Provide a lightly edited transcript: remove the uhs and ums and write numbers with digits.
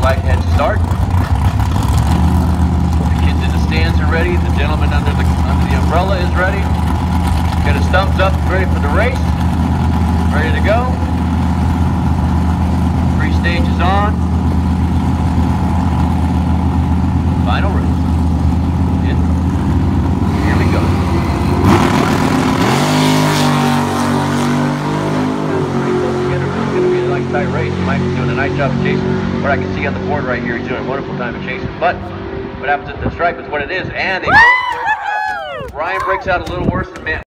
flag head start. The kids in the stands are ready. The gentleman under the umbrella is ready. Got his thumbs up, ready for the race. Ready to go. Three stages on. Final race. Here we go. Tight race. Mike's doing a nice job of chasing. What I can see on the board right here, he's doing a wonderful time of chasing. But what happens at the stripe is what it is, and they both break out. Ryan breaks out a little worse than Matt.